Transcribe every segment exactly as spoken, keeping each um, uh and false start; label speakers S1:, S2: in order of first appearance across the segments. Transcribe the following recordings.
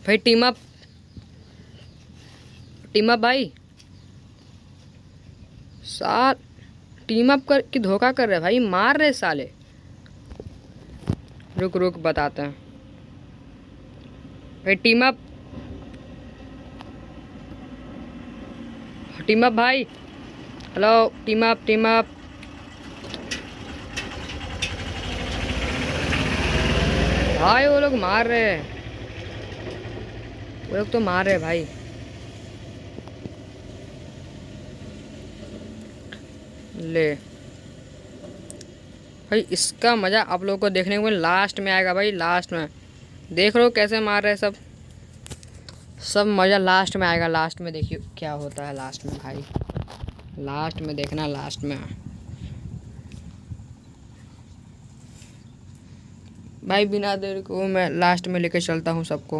S1: भाई team up, team up भाई। साल टीम अप कर कि धोखा कर रहे भाई, मार रहे साले। रुक रुक बताते हैं भाई। टीम अप, टीम अप भाई। Hello team up, team up. भाई वो लोग मार रहे हैं, वो लोग तो मार रहे हैं भाई। ले भाई, इसका मज़ा आप लोगों को देखने को लास्ट में आएगा भाई। लास्ट में देख लो कैसे मार रहे हैं सब, सब मज़ा लास्ट में आएगा। लास्ट में देखिए क्या होता है लास्ट में भाई, लास्ट में देखना। लास्ट में भाई बिना देर को मैं लास्ट में लेके चलता हूँ सबको।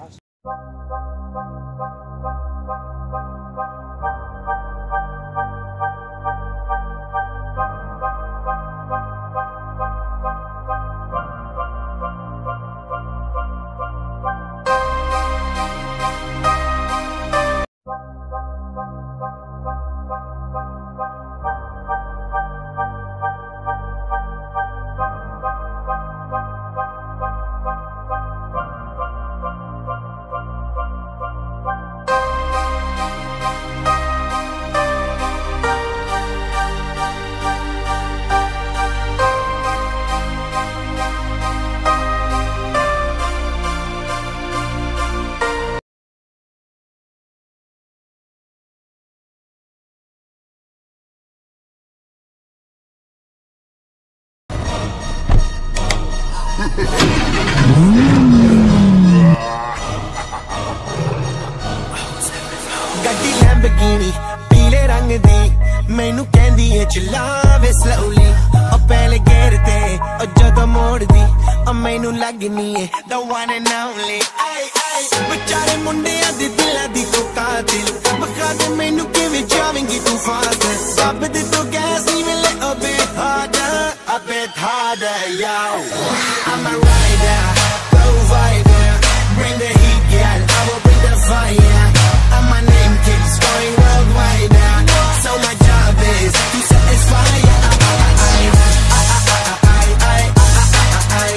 S2: ਗੱਡੀ ਲੈਂਬਰਗਿਨੀ ਪੀਲੇ ਰੰਗ ਦੀ ਮੈਨੂੰ ਕਹਿੰਦੀ ਏ ਚਲਾਵੇ ਸਲੋਲੀ ਉਹ ਪਹਿਲੇ ਗੇਰ ਤੇ ਉਹ ਜਦੋਂ ਮੋੜਦੀ ਉਹ ਮੈਨੂੰ ਲੱਗਨੀ ਏ the one and only ਵਿਚਾਰੇ ਮੁੰਡਿਆਂ ਦੇ ਦਿਲਾਂ ਦੀ ਤੂੰ ਕਾਤਿਲ ਬਖਾ ਦੇ ਮੈਨੂੰ ਕਿਵੇਂ ਜਾਵੇਂਗੀ ਤੂੰ ਫਾਸਟ ਰੱਬ ਦੇ ਤੋਂ ਗੈਸ ਨਹੀਂ ਮਿਲੇ a bit harder a bit harder yo I'm a rider provider bring the heat girl I will bring the fire and my name keeps going worldwide now so my job is to satisfy I, I, I, I, I, I,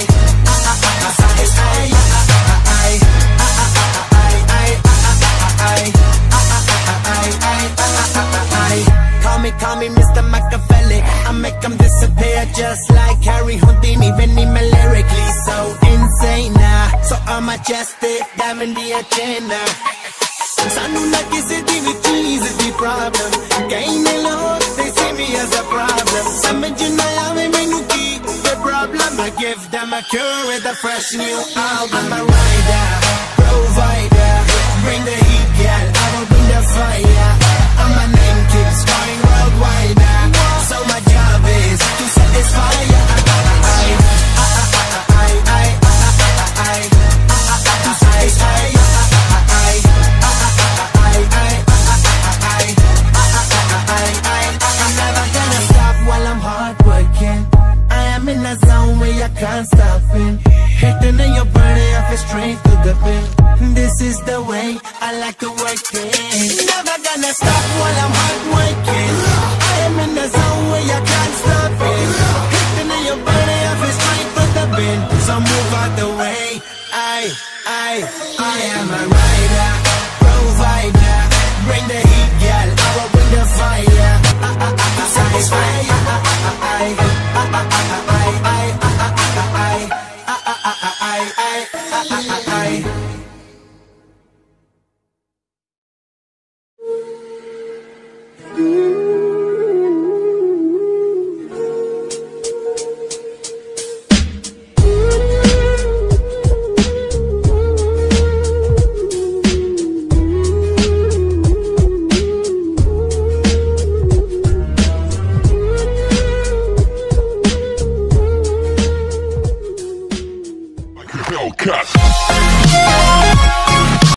S2: Call me, call me Mister Machiavelli I make them disappear just like Harry Houdini Vinny me lyrically so insane now So I'm majestic, diamond the agenda Sanu na kisi di vi cheese di problem Kahin log, they see me as a problem Samajh na aave mainu ki the problem I give them a cure with a fresh new album I'm a rider, provider Bring the heat, girl, I will bring the fire And my name keeps going worldwide now So my job is to satisfy ya I, I, I, I, I, I, I, to satisfy ya I, I, I, I, I, I'm never gonna stop while I'm hard working I am in a zone where I can't stop it Hitting in your body, I feel straight to the pin This is the way I like to work it Never gonna stop while I'm hard working I am in the zone where I can't stop it Hitting in your body, I feel straight to the pin So move out the way I, I, I am a rider, provider Bring the heat, girl, I will bring the fire I, I, I, I, satisfy I, I, I, I, I, I, I,